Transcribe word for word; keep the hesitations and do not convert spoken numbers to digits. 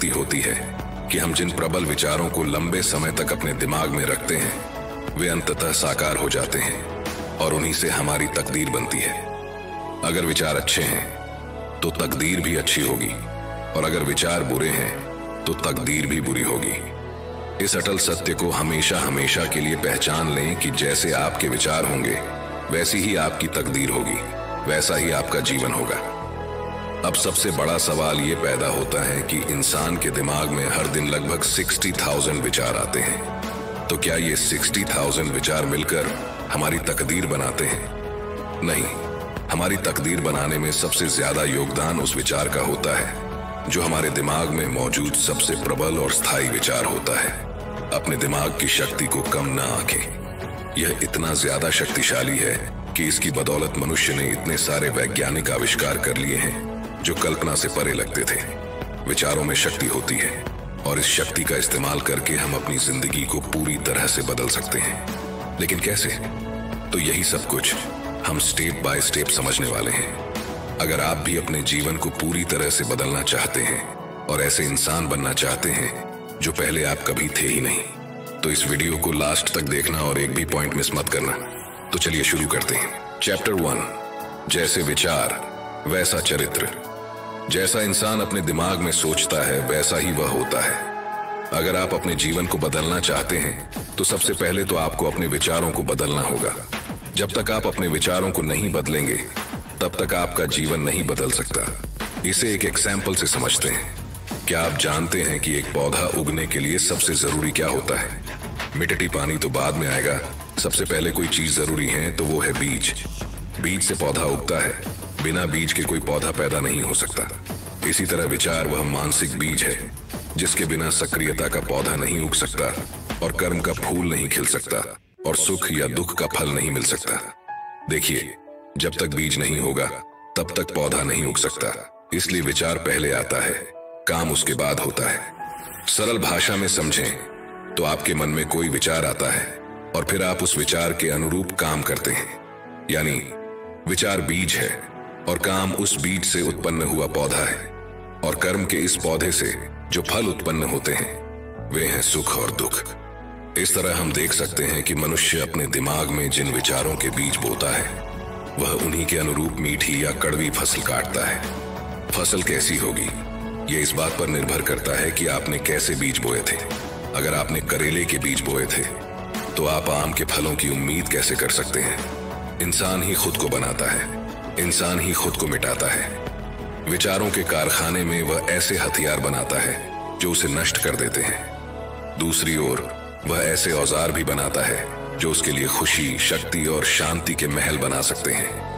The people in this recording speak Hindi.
शक्ति होती है कि हम जिन प्रबल विचारों को लंबे समय तक अपने दिमाग में रखते हैं वे अंततः साकार हो जाते हैं और उन्हीं से हमारी तकदीर बनती है। अगर विचार अच्छे हैं तो तकदीर भी अच्छी होगी, और अगर विचार बुरे हैं तो तकदीर भी बुरी होगी। इस अटल सत्य को हमेशा हमेशा के लिए पहचान लें कि जैसे आपके विचार होंगे वैसी ही आपकी तकदीर होगी, वैसा ही आपका जीवन होगा। अब सबसे बड़ा सवाल ये पैदा होता है कि इंसान के दिमाग में हर दिन लगभग साठ हज़ार विचार आते हैं, तो क्या ये साठ हज़ार विचार मिलकर हमारी तकदीर बनाते हैं? नहीं, हमारी तकदीर बनाने में सबसे ज्यादा योगदान उस विचार का होता है जो हमारे दिमाग में मौजूद सबसे प्रबल और स्थायी विचार होता है। अपने दिमाग की शक्ति को कम ना आंकें। यह इतना ज्यादा शक्तिशाली है कि इसकी बदौलत मनुष्य ने इतने सारे वैज्ञानिक आविष्कार कर लिए हैं जो कल्पना से परे लगते थे। विचारों में शक्ति होती है और इस शक्ति का इस्तेमाल करके हम अपनी जिंदगी को पूरी तरह से बदल सकते हैं। लेकिन कैसे? तो यही सब कुछ हम स्टेप बाय स्टेप समझने वाले हैं। अगर आप भी अपने जीवन को पूरी तरह से बदलना चाहते हैं और ऐसे इंसान बनना चाहते हैं जो पहले आप कभी थे ही नहीं, तो इस वीडियो को लास्ट तक देखना और एक भी पॉइंट मिस मत करना। तो चलिए शुरू करते हैं। चैप्टर वन, जैसे विचार वैसा चरित्र। जैसा इंसान अपने दिमाग में सोचता है वैसा ही वह होता है। अगर आप अपने जीवन को बदलना चाहते हैं तो सबसे पहले तो आपको अपने विचारों को बदलना होगा। जब तक आप अपने विचारों को नहीं बदलेंगे तब तक आपका जीवन नहीं बदल सकता। इसे एक एग्जाम्पल से समझते हैं। क्या आप जानते हैं कि एक पौधा उगने के लिए सबसे जरूरी क्या होता है? मिट्टी पानी तो बाद में आएगा, सबसे पहले कोई चीज जरूरी है तो वो है बीज। बीज से पौधा उगता है, बिना बीज के कोई पौधा पैदा नहीं हो सकता। इसी तरह विचार वह मानसिक बीज है जिसके बिना सक्रियता का पौधा नहीं उग सकता और कर्म का फूल नहीं खिल सकता और सुख या दुख का फल नहीं मिल सकता। देखिए, जब तक बीज नहीं होगा तब तक पौधा नहीं उग सकता। इसलिए विचार पहले आता है, काम उसके बाद होता है। सरल भाषा में समझें तो आपके मन में कोई विचार आता है और फिर आप उस विचार के अनुरूप काम करते हैं। यानी विचार बीज है और काम उस बीज से उत्पन्न हुआ पौधा है, और कर्म के इस पौधे से जो फल उत्पन्न होते हैं वे हैं सुख और दुख। इस तरह हम देख सकते हैं कि मनुष्य अपने दिमाग में जिन विचारों के बीज बोता है वह उन्हीं के अनुरूप मीठी या कड़वी फसल काटता है। फसल कैसी होगी ये इस बात पर निर्भर करता है कि आपने कैसे बीज बोए थे। अगर आपने करेले के बीज बोए थे तो आप आम के फलों की उम्मीद कैसे कर सकते हैं? इंसान ही खुद को बनाता है, इंसान ही खुद को मिटाता है। विचारों के कारखाने में वह ऐसे हथियार बनाता है जो उसे नष्ट कर देते हैं। दूसरी ओर वह ऐसे औजार भी बनाता है जो उसके लिए खुशी, शक्ति और शांति के महल बना सकते हैं।